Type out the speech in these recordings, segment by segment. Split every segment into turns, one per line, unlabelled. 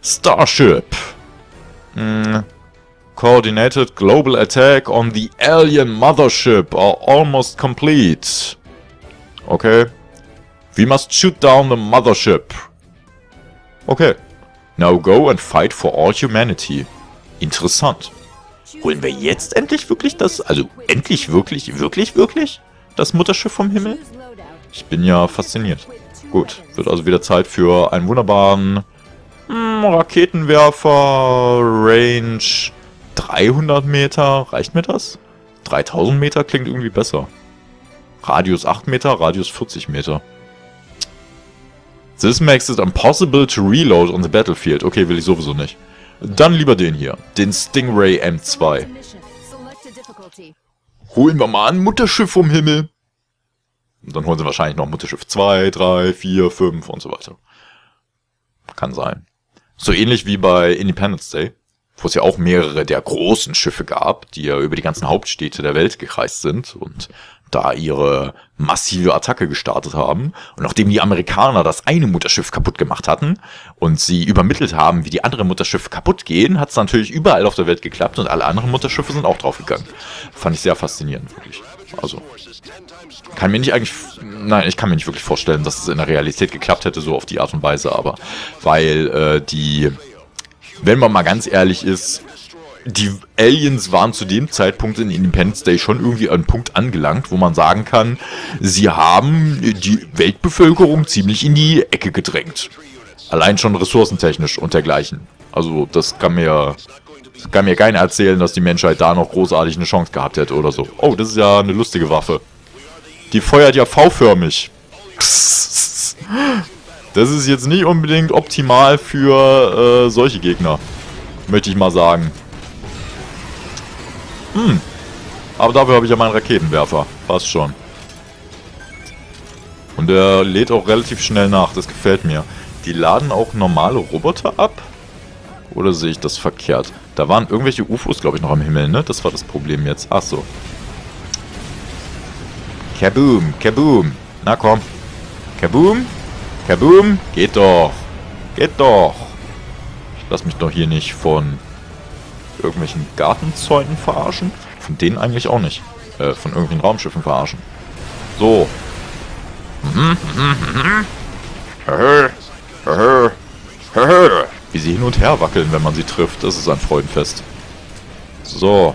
Starship. Coordinated global attack on the alien mothership are almost complete. Okay. We must shoot down the mothership. Okay. Now go and fight for all humanity. Interessant. Holen wir jetzt endlich wirklich das... Also, endlich wirklich das Mutterschiff vom Himmel? Ich bin ja fasziniert. Gut, wird also wieder Zeit für einen wunderbaren Raketenwerfer. Range 300 Meter. Reicht mir das? 3000 Meter klingt irgendwie besser. Radius 8 Meter, Radius 40 Meter. This makes it impossible to reload on the battlefield. Okay, will ich sowieso nicht. Dann lieber den hier. Den Stingray M2. Holen wir mal ein Mutterschiff vom Himmel. Und dann holen sie wahrscheinlich noch Mutterschiff 2, 3, 4, 5 und so weiter. Kann sein. So ähnlich wie bei Independence Day, wo es ja auch mehrere der großen Schiffe gab, die ja über die ganzen Hauptstädte der Welt gekreist sind und da ihre massive Attacke gestartet haben. Und nachdem die Amerikaner das eine Mutterschiff kaputt gemacht hatten und sie übermittelt haben, wie die anderen Mutterschiffe kaputt gehen, hat es natürlich überall auf der Welt geklappt und alle anderen Mutterschiffe sind auch draufgegangen. Fand ich sehr faszinierend, wirklich. Also, ich kann mir nicht wirklich vorstellen, dass es in der Realität geklappt hätte, so auf die Art und Weise, aber weil wenn man mal ganz ehrlich ist, die Aliens waren zu dem Zeitpunkt in Independence Day schon irgendwie an einen Punkt angelangt, wo man sagen kann, sie haben die Weltbevölkerung ziemlich in die Ecke gedrängt. Allein schon ressourcentechnisch und dergleichen. Also das kann mir keiner erzählen, dass die Menschheit da noch großartig eine Chance gehabt hätte oder so. Oh, das ist ja eine lustige Waffe. Die feuert ja V-förmig. Das ist jetzt nicht unbedingt optimal für solche Gegner. Möchte ich mal sagen. Aber dafür habe ich ja meinen Raketenwerfer. Passt schon. Und der lädt auch relativ schnell nach. Das gefällt mir. Die laden auch normale Roboter ab? Oder sehe ich das verkehrt? Da waren irgendwelche UFOs, glaube ich, noch am Himmel, ne? Das war das Problem jetzt. Ach so. Kaboom, kaboom. Na komm. Kaboom. Kaboom. Geht doch. Geht doch. Ich lasse mich doch hier nicht von irgendwelchen Gartenzäunen verarschen. Von denen eigentlich auch nicht. Von irgendwelchen Raumschiffen verarschen. So. Wie sie hin und her wackeln, wenn man sie trifft. Das ist ein Freudenfest. So.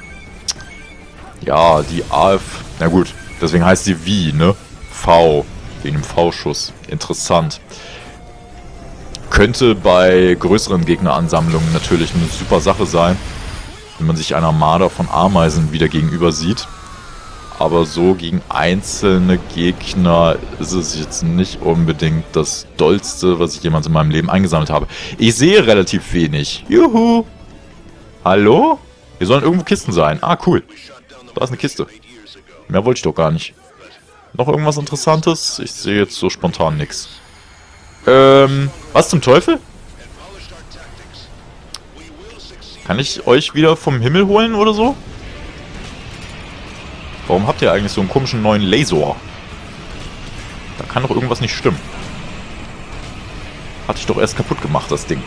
Ja, die AF. Na gut, deswegen heißt sie wie, ne? V. Wegen dem V-Schuss. Interessant. Könnte bei größeren Gegneransammlungen natürlich eine super Sache sein, wenn man sich einer Armada von Ameisen wieder gegenüber sieht. Aber so gegen einzelne Gegner ist es jetzt nicht unbedingt das Dollste, was ich jemals in meinem Leben eingesammelt habe. Ich sehe relativ wenig. Juhu! Hallo? Hier sollen irgendwo Kisten sein. Ah, cool. Da ist eine Kiste. Mehr wollte ich doch gar nicht. Noch irgendwas Interessantes? Ich sehe jetzt so spontan nichts. Was zum Teufel? Kann ich euch wieder vom Himmel holen oder so? Warum habt ihr eigentlich so einen komischen neuen Laser? Da kann doch irgendwas nicht stimmen. Hatte ich doch erst kaputt gemacht, das Ding.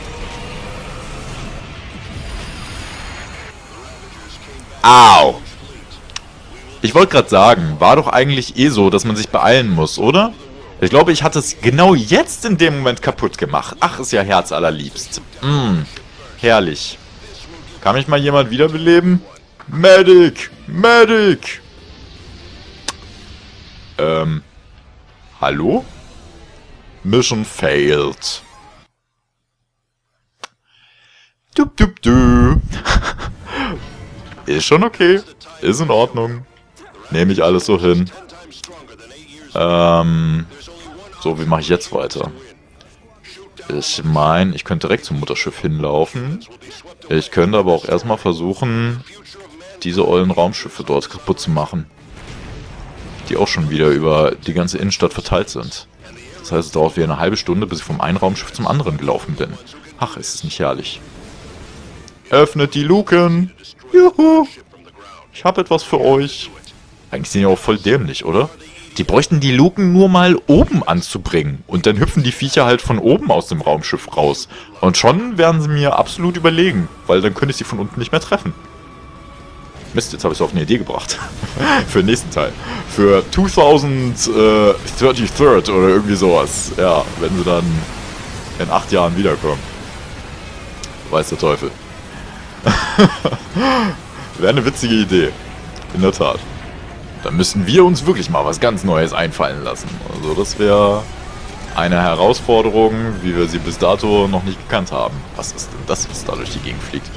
Au! Ich wollte gerade sagen, war doch eigentlich eh so, dass man sich beeilen muss, oder? Ich glaube, ich hatte es genau jetzt in dem Moment kaputt gemacht. Ach, ist ja herzallerliebst. Herrlich. Kann mich mal jemand wiederbeleben? Medic! Medic! Hallo? Mission failed. Du. Ist schon okay. Ist in Ordnung. Nehme ich alles so hin. So, wie mache ich jetzt weiter? Ich meine, ich könnte direkt zum Mutterschiff hinlaufen. Ich könnte aber auch erstmal versuchen, diese ollen Raumschiffe dort kaputt zu machen. Die auch schon wieder über die ganze Innenstadt verteilt sind. Das heißt, es dauert wieder eine halbe Stunde, bis ich vom einen Raumschiff zum anderen gelaufen bin. Ach, ist es nicht herrlich. Öffnet die Luken! Juhu! Ich habe etwas für euch. Eigentlich sind die auch voll dämlich, oder? Die bräuchten die Luken nur mal oben anzubringen. Und dann hüpfen die Viecher halt von oben aus dem Raumschiff raus. Und schon wären sie mir absolut überlegen. Weil dann könnte ich sie von unten nicht mehr treffen. Mist, jetzt habe ich es auf eine Idee gebracht. Für den nächsten Teil. Für 2033 oder irgendwie sowas. Ja, wenn sie dann in 8 Jahren wiederkommen. Weiß der Teufel. Wäre eine witzige Idee. In der Tat. Dann müssten wir uns wirklich mal was ganz Neues einfallen lassen. Also das wäre eine Herausforderung, wie wir sie bis dato noch nicht gekannt haben. Was ist denn das, was da durch die Gegend fliegt?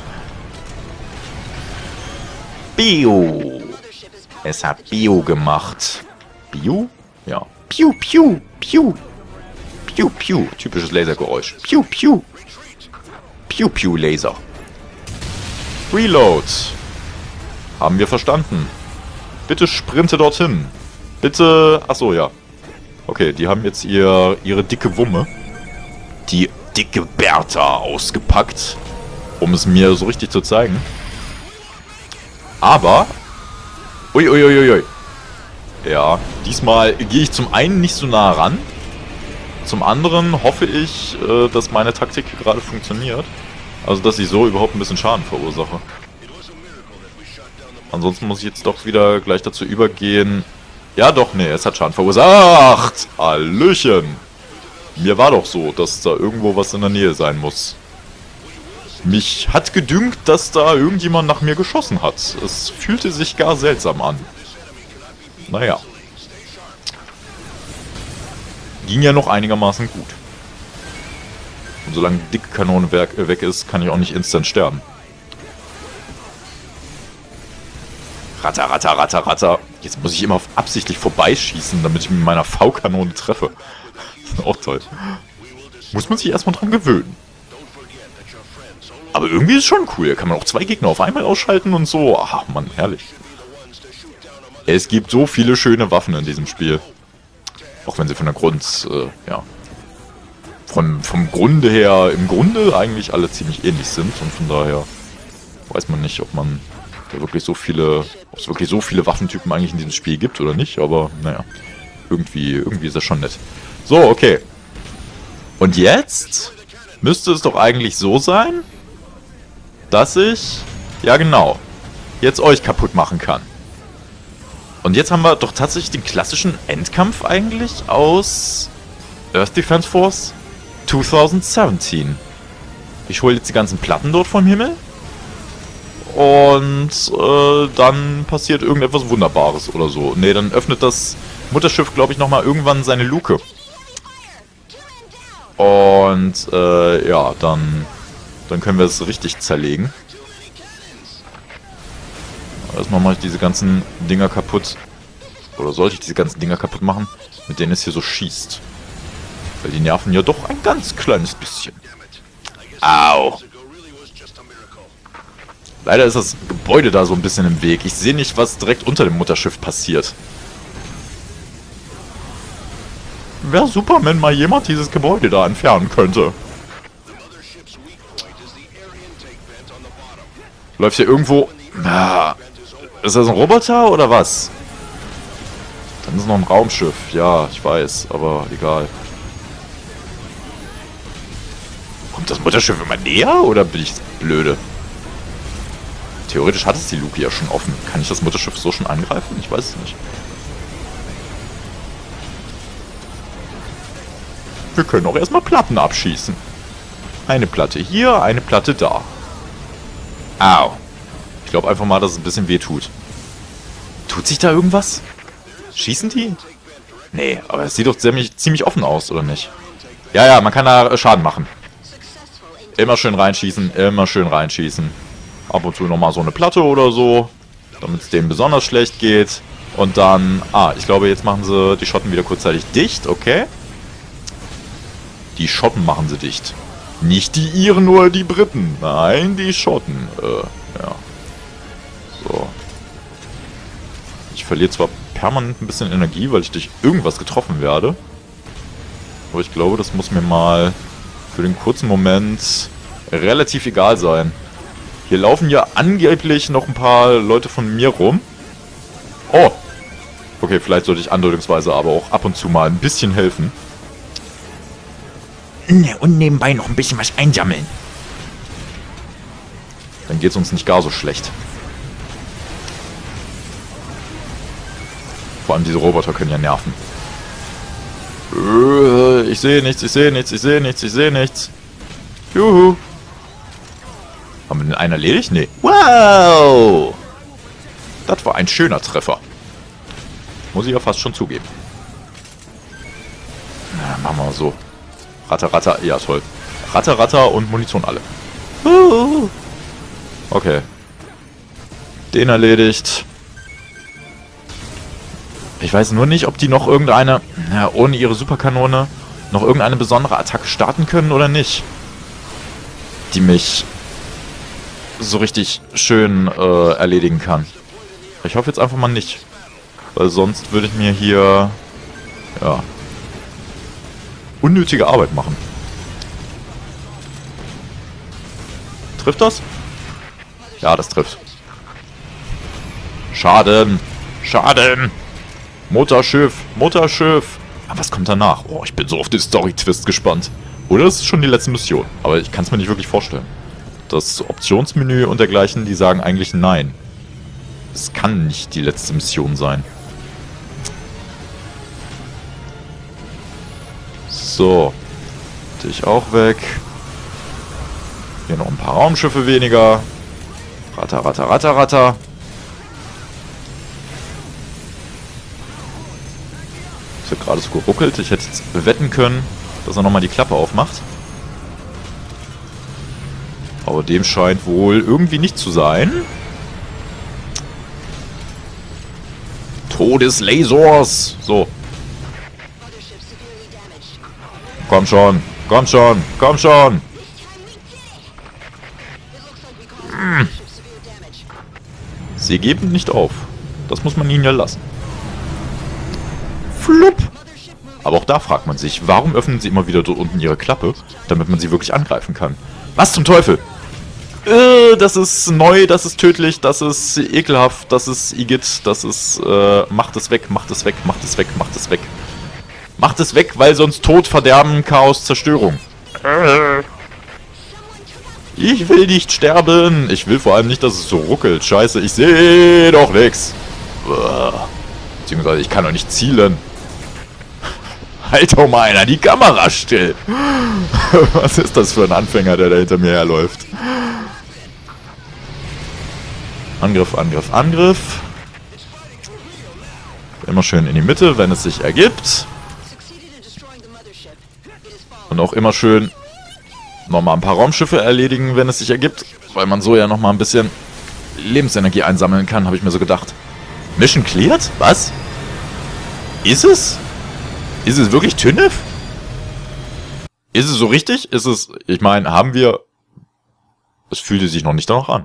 Bio. Es hat Bio gemacht. Bio? Ja. Piu, piu, piu. Piu, piu. Typisches Lasergeräusch. Piu, piu. Piu, piu, Laser. Reload. Haben wir verstanden. Bitte sprinte dorthin. Bitte... Achso, ja. Okay, die haben jetzt ihre dicke Wumme. Die dicke Bertha ausgepackt. Um es mir so richtig zu zeigen. Aber... Uiuiuiui. Ja, diesmal gehe ich zum einen nicht so nah ran. Zum anderen hoffe ich, dass meine Taktik gerade funktioniert. Also, dass ich so überhaupt ein bisschen Schaden verursache. Ansonsten muss ich jetzt doch wieder gleich dazu übergehen. Ja doch, nee, es hat Schaden verursacht. Hallöchen. Mir war doch so, dass da irgendwo was in der Nähe sein muss. Mich hat gedünkt, dass da irgendjemand nach mir geschossen hat. Es fühlte sich gar seltsam an. Naja. Ging ja noch einigermaßen gut. Und solange die dicke Kanone weg ist, kann ich auch nicht instant sterben. Ratter, ratter, ratter, ratter. Jetzt muss ich immer absichtlich vorbeischießen, damit ich mit meiner V-Kanone treffe. Das ist auch toll. Muss man sich erstmal dran gewöhnen. Aber irgendwie ist es schon cool. Da kann man auch 2 Gegner auf einmal ausschalten und so. Ach man, herrlich. Es gibt so viele schöne Waffen in diesem Spiel. Auch wenn sie von der ja. Vom Grunde her, im Grunde eigentlich alle ziemlich ähnlich sind. Und von daher weiß man nicht, ob es wirklich so viele Waffentypen eigentlich in diesem Spiel gibt oder nicht. Aber naja, irgendwie ist das schon nett. So, okay. Und jetzt müsste es doch eigentlich so sein, dass ich, ja genau, jetzt euch kaputt machen kann. Und jetzt haben wir doch tatsächlich den klassischen Endkampf eigentlich aus Earth Defense Force 2017. Ich hole jetzt die ganzen Platten dort vom Himmel. Und dann passiert irgendetwas Wunderbares oder so. Ne, dann öffnet das Mutterschiff, glaube ich, nochmal irgendwann seine Luke. Und ja, dann können wir es richtig zerlegen. Erstmal mache ich diese ganzen Dinger kaputt. Oder sollte ich diese ganzen Dinger kaputt machen, mit denen es hier so schießt. Weil die nerven ja doch ein ganz kleines bisschen. Au. Leider ist das Gebäude da so ein bisschen im Weg. Ich sehe nicht, was direkt unter dem Mutterschiff passiert. Wäre super, wenn mal jemand dieses Gebäude da entfernen könnte. Läuft hier irgendwo... Ah, ist das ein Roboter oder was? Dann ist noch ein Raumschiff. Ja, ich weiß, aber egal. Kommt das Mutterschiff immer näher oder bin ich blöde? Theoretisch hat es die Luke ja schon offen. Kann ich das Mutterschiff so schon angreifen? Ich weiß es nicht. Wir können auch erstmal Platten abschießen. Eine Platte hier, eine Platte da. Au. Ich glaube einfach mal, dass es ein bisschen weh tut. Tut sich da irgendwas? Schießen die? Nee, aber es sieht doch ziemlich offen aus, oder nicht? Ja, ja, man kann da Schaden machen. Immer schön reinschießen, immer schön reinschießen. Ab und zu nochmal so eine Platte oder so, damit es denen besonders schlecht geht. Und dann, ich glaube, jetzt machen sie die Schotten wieder kurzzeitig dicht, okay. Die Schotten machen sie dicht. Nicht die Iren oder die Briten. Nein, die Schotten. Ja. So. Ich verliere zwar permanent ein bisschen Energie, weil ich durch irgendwas getroffen werde. Aber ich glaube, das muss mir mal für den kurzen Moment relativ egal sein. Hier laufen ja angeblich noch ein paar Leute von mir rum. Oh. Okay, vielleicht sollte ich andeutungsweise aber auch ab und zu mal ein bisschen helfen.
Und nebenbei noch ein bisschen was einsammeln.
Dann geht's uns nicht gar so schlecht. Vor allem diese Roboter können ja nerven. Ich sehe nichts, ich sehe nichts, ich sehe nichts, ich sehe nichts. Juhu. Haben wir den einen erledigt? Nee. Wow! Das war ein schöner Treffer. Muss ich ja fast schon zugeben. Na, machen wir mal so. Ratter, Ratter. Ja, toll. Ratter, Ratter und Munition alle. Okay. Den erledigt. Ich weiß nur nicht, ob die noch irgendeine, ja, ohne ihre Superkanone, noch irgendeine besondere Attacke starten können oder nicht. Die mich so richtig schön erledigen kann. Ich hoffe jetzt einfach mal nicht. Weil sonst würde ich mir hier, ja, unnötige Arbeit machen. Trifft das? Ja, das trifft. Schaden! Schaden! Mutterschiff! Mutterschiff! Aber was kommt danach? Oh, ich bin so auf den Story-Twist gespannt. Oder es ist schon die letzte Mission. Aber ich kann es mir nicht wirklich vorstellen. Das Optionsmenü und dergleichen, die sagen eigentlich nein. Es kann nicht die letzte Mission sein. So. Dich auch weg. Hier noch ein paar Raumschiffe weniger. Ratter, ratter, ratter, ratter. Es hat gerade so geruckelt. Ich hätte jetzt wetten können, dass er nochmal die Klappe aufmacht. Aber dem scheint wohl irgendwie nicht zu sein. Todeslasers! So. Komm schon, komm schon, komm schon! Sie geben nicht auf. Das muss man ihnen ja lassen. Flupp! Aber auch da fragt man sich, warum öffnen sie immer wieder dort unten ihre Klappe, damit man sie wirklich angreifen kann? Was zum Teufel? Das ist neu, das ist tödlich, das ist ekelhaft, das ist Igitt, das ist, macht es weg, macht es weg, macht es weg, macht es weg. Macht es weg, weil sonst Tod, Verderben, Chaos, Zerstörung. Ich will nicht sterben. Ich will vor allem nicht, dass es so ruckelt. Scheiße, ich sehe doch nichts. Beziehungsweise, ich kann doch nicht zielen. Halt doch mal einer die Kamera still. Was ist das für ein Anfänger, der da hinter mir herläuft? Angriff, Angriff, Angriff. Immer schön in die Mitte, wenn es sich ergibt. Und auch immer schön nochmal ein paar Raumschiffe erledigen, wenn es sich ergibt. Weil man so ja nochmal ein bisschen Lebensenergie einsammeln kann, habe ich mir so gedacht. Mission cleared? Was? Ist es? Ist es wirklich TÜNEF? Ist es so richtig? Ist es... Ich meine, haben wir... Es fühlte sich noch nicht danach an.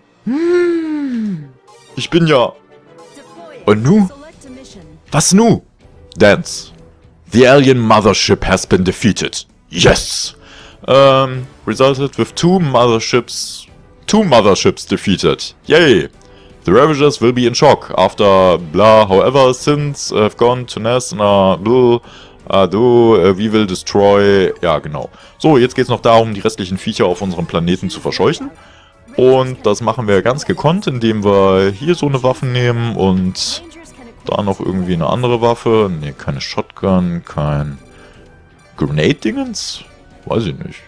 Ich bin ja... Und nu? Was nu? Dance. The alien mothership has been defeated. Yes! Resulted with two motherships defeated. Yay! The Ravagers will be in shock after blah, however, since have gone to Nesna, blah, we will destroy... Ja, genau. So, jetzt geht es noch darum, die restlichen Viecher auf unserem Planeten zu verscheuchen. Und das machen wir ganz gekonnt, indem wir hier so eine Waffe nehmen und da noch irgendwie eine andere Waffe. Ne, keine Shotgun, kein Grenade-Dingens? Weiß ich nicht.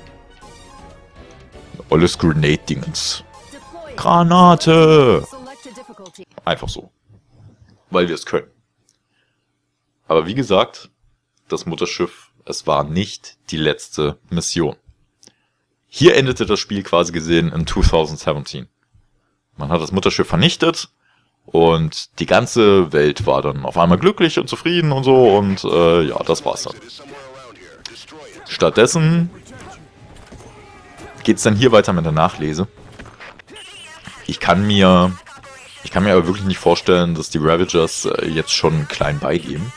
Alles Grenade-Dingens. Granate! Einfach so. Weil wir es können. Aber wie gesagt, das Mutterschiff, es war nicht die letzte Mission. Hier endete das Spiel quasi gesehen in 2017. Man hat das Mutterschiff vernichtet und die ganze Welt war dann auf einmal glücklich und zufrieden und so und ja, das war's dann. Stattdessen geht's dann hier weiter mit der Nachlese. Ich kann mir aber wirklich nicht vorstellen, dass die Ravagers jetzt schon klein beigeben.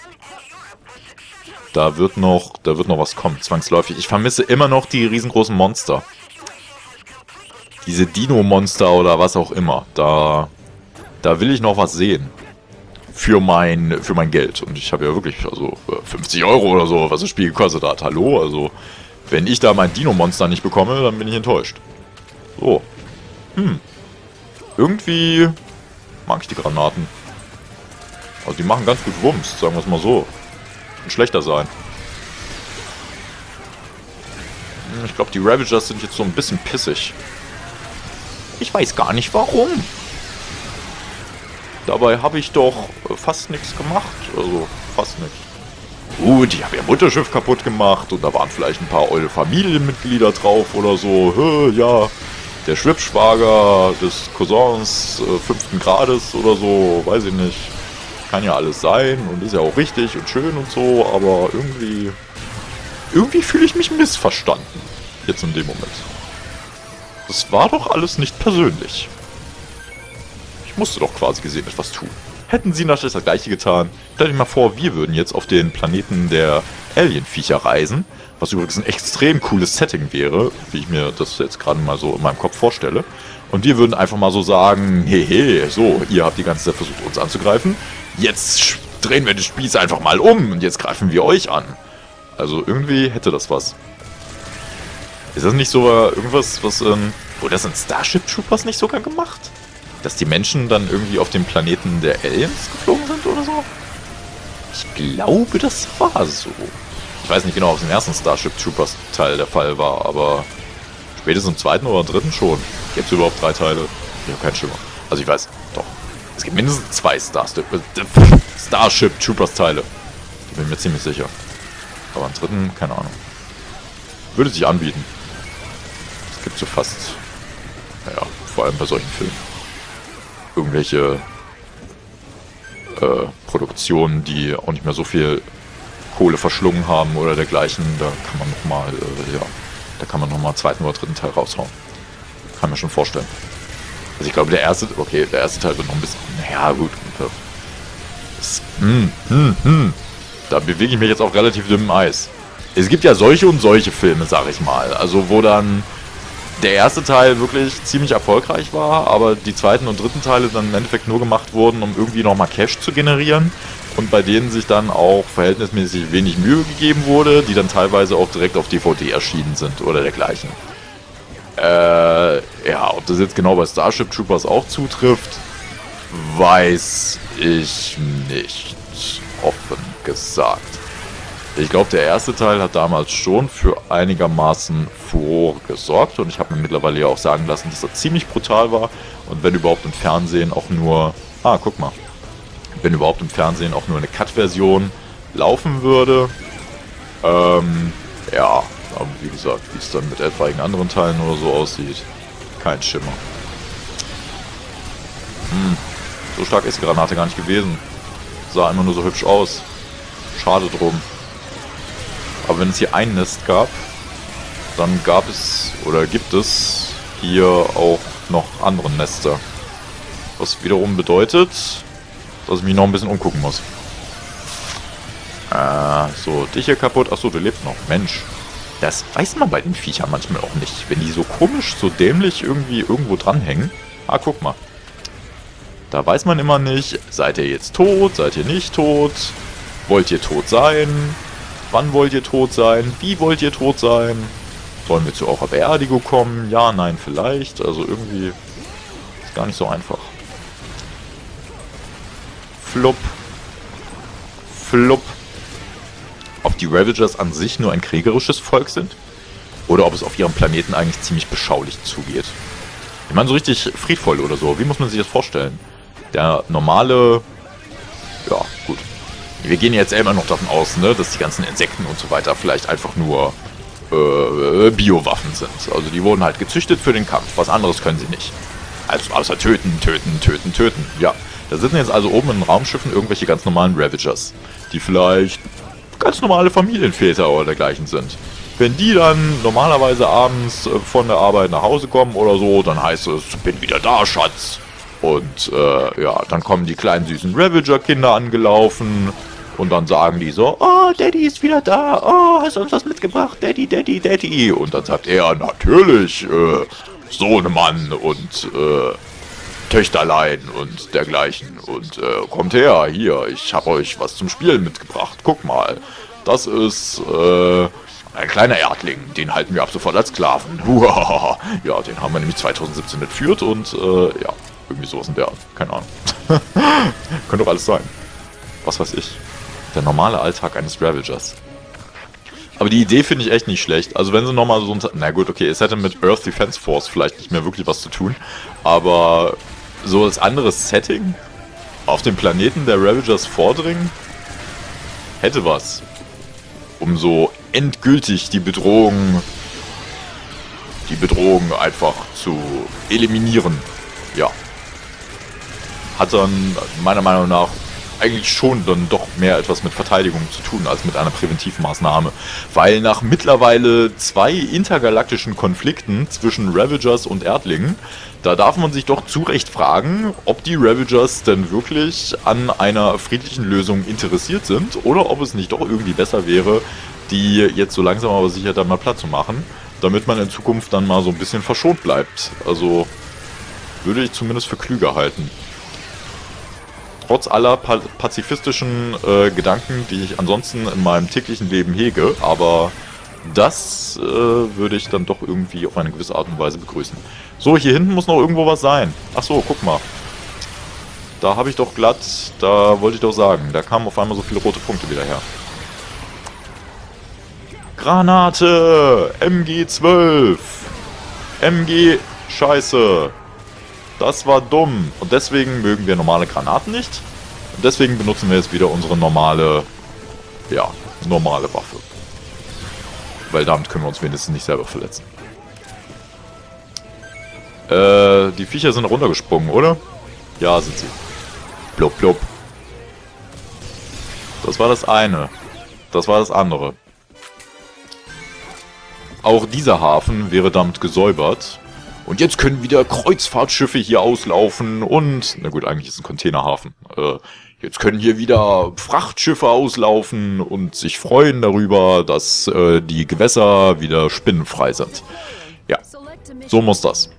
Da wird noch was kommen, zwangsläufig. Ich vermisse immer noch die riesengroßen Monster. Diese Dino-Monster oder was auch immer. Da will ich noch was sehen. für mein Geld. Und ich habe ja wirklich, also 50 Euro oder so, was das Spiel gekostet hat. Hallo, also wenn ich da mein Dino-Monster nicht bekomme, dann bin ich enttäuscht. So. Irgendwie mag ich die Granaten. Also die machen ganz gut Wumms, sagen wir es mal so. Kann schlechter sein. Ich glaube, die Ravagers sind jetzt so ein bisschen pissig. Ich weiß gar nicht warum. Dabei habe ich doch fast nichts gemacht. Also, fast nichts. Gut, ich habe ihr Mutterschiff kaputt gemacht und da waren vielleicht ein paar eure Familienmitglieder drauf oder so. Ja, der Schwibschwager des Cousins 5. Grades oder so, weiß ich nicht. Kann ja alles sein und ist ja auch richtig und schön und so, aber irgendwie fühle ich mich missverstanden. Jetzt in dem Moment. Das war doch alles nicht persönlich. Ich musste doch quasi gesehen etwas tun. Hätten sie natürlich das gleiche getan, stell dir mal vor, wir würden jetzt auf den Planeten der Alien-Viecher reisen, was übrigens ein extrem cooles Setting wäre, wie ich mir das jetzt gerade mal so in meinem Kopf vorstelle. Und wir würden einfach mal so sagen, hehe, so, ihr habt die ganze Zeit versucht, uns anzugreifen, jetzt drehen wir den Spieß einfach mal um und jetzt greifen wir euch an. Also irgendwie hätte das was. Ist das nicht so irgendwas, was wurde das in Starship Troopers nicht sogar gemacht? Dass die Menschen dann irgendwie auf dem Planeten der Aliens geflogen sind oder so? Ich glaube, das war so. Ich weiß nicht genau, ob es im ersten Starship Troopers Teil der Fall war, aber spätestens im zweiten oder dritten schon. Gibt es überhaupt 3 Teile? Ich habe keinen Schimmer. Also ich weiß, doch. Es gibt mindestens 2 Starship Troopers Teile. Ich bin mir ziemlich sicher. Aber im dritten, keine Ahnung. Würde sich anbieten. Es gibt so fast, naja, vor allem bei solchen Filmen, irgendwelche Produktionen, die auch nicht mehr so viel Kohle verschlungen haben oder dergleichen. Da kann man nochmal, noch mal 2. oder 3. Teil raushauen. Kann mir schon vorstellen. Also ich glaube, der erste Teil wird noch ein bisschen, naja, gut. Da bewege ich mich jetzt auf relativ dünnem Eis. Es gibt ja solche und solche Filme, sag ich mal. Also wo dann der erste Teil wirklich ziemlich erfolgreich war, aber die 2. und 3. Teile dann im Endeffekt nur gemacht wurden, um irgendwie nochmal Cash zu generieren. Und bei denen sich dann auch verhältnismäßig wenig Mühe gegeben wurde, die dann teilweise auch direkt auf DVD erschienen sind oder dergleichen. Ja, ob das jetzt genau bei Starship Troopers auch zutrifft, weiß ich nicht. Offen gesagt. Ich glaube, der erste Teil hat damals schon für einigermaßen Furore gesorgt und ich habe mir mittlerweile ja auch sagen lassen, dass er ziemlich brutal war und wenn überhaupt im Fernsehen auch nur, guck mal, wenn überhaupt im Fernsehen auch nur eine Cut-Version laufen würde. Ja, aber wie gesagt, wie es dann mit etwaigen anderen Teilen oder so aussieht, kein Schimmer. So stark ist die Granate gar nicht gewesen. Sah immer nur so hübsch aus. Schade drum. Aber wenn es hier ein Nest gab, dann gibt es hier auch noch andere Nester. Was wiederum bedeutet, dass ich mich noch ein bisschen umgucken muss. So, dich hier kaputt. Achso, du lebst noch. Mensch. Das weiß man bei den Viechern manchmal auch nicht. Wenn die so komisch, so dämlich irgendwie irgendwo dranhängen. Guck mal. Da weiß man immer nicht, seid ihr jetzt tot, seid ihr nicht tot? Wollt ihr tot sein? Wann wollt ihr tot sein? Wie wollt ihr tot sein? Sollen wir zu eurer Beerdigung kommen? Ja, nein, vielleicht. Also irgendwie ist gar nicht so einfach. Flupp. Flupp. Ob die Ravagers an sich nur ein kriegerisches Volk sind? Oder ob es auf ihrem Planeten eigentlich ziemlich beschaulich zugeht? Ich meine, so richtig friedvoll oder so. Wie muss man sich das vorstellen? Der normale... Ja, gut. Wir gehen jetzt immer noch davon aus, ne, dass die ganzen Insekten und so weiter vielleicht einfach nur Biowaffen sind. Also die wurden halt gezüchtet für den Kampf. Was anderes können sie nicht. Also außer töten, töten, töten, töten. Ja, da sitzen jetzt also oben in den Raumschiffen irgendwelche ganz normalen Ravagers, die vielleicht ganz normale Familienväter oder dergleichen sind. Wenn die dann normalerweise abends von der Arbeit nach Hause kommen oder so, dann heißt es, bin wieder da, Schatz. Und ja, dann kommen die kleinen süßen Ravager-Kinder angelaufen und dann sagen die so, oh, Daddy ist wieder da, oh, hast du uns was mitgebracht, Daddy, Daddy, Daddy. Und dann sagt er, natürlich, Sohnemann und Töchterlein und dergleichen. Und kommt her, hier, ich habe euch was zum Spielen mitgebracht. Guck mal, das ist ein kleiner Erdling, den halten wir ab sofort als Sklaven. Ja, den haben wir nämlich 2017 entführt und ja, irgendwie sowas in der Art. Keine Ahnung. Könnte doch alles sein. Was weiß ich. Der normale Alltag eines Ravagers. Aber die Idee finde ich echt nicht schlecht. Also wenn sie nochmal so ein... Na gut, okay, es hätte mit Earth Defense Force vielleicht nicht mehr wirklich was zu tun. Aber so als anderes Setting auf dem Planeten der Ravagers vordringen hätte was. Um so endgültig die Bedrohung einfach zu eliminieren. Ja. Hat dann meiner Meinung nach eigentlich schon dann doch mehr etwas mit Verteidigung zu tun als mit einer Präventivmaßnahme. Weil nach mittlerweile 2 intergalaktischen Konflikten zwischen Ravagers und Erdlingen, da darf man sich doch zu Recht fragen, ob die Ravagers denn wirklich an einer friedlichen Lösung interessiert sind oder ob es nicht doch irgendwie besser wäre, die jetzt so langsam aber sicher dann mal platt zu machen, damit man in Zukunft dann mal so ein bisschen verschont bleibt. Also würde ich zumindest für klüger halten. Trotz aller pazifistischen Gedanken, die ich ansonsten in meinem täglichen Leben hege, aber das würde ich dann doch irgendwie auf eine gewisse Art und Weise begrüßen. So, hier hinten muss noch irgendwo was sein. Ach so, guck mal. Da habe ich doch glatt, da wollte ich doch sagen, da kamen auf einmal so viele rote Punkte wieder her. Granate! MG12! MG Scheiße! Das war dumm. Und deswegen mögen wir normale Granaten nicht. Und deswegen benutzen wir jetzt wieder unsere normale, ja, normale Waffe. Weil damit können wir uns wenigstens nicht selber verletzen. Die Viecher sind runtergesprungen, oder? Ja, sind sie. Blub, blub. Das war das eine. Das war das andere. Auch dieser Hafen wäre damit gesäubert. Und jetzt können wieder Kreuzfahrtschiffe hier auslaufen und... Na gut, eigentlich ist es ein Containerhafen. Jetzt können hier wieder Frachtschiffe auslaufen und sich freuen darüber, dass die Gewässer wieder spinnenfrei sind. Ja, so muss das.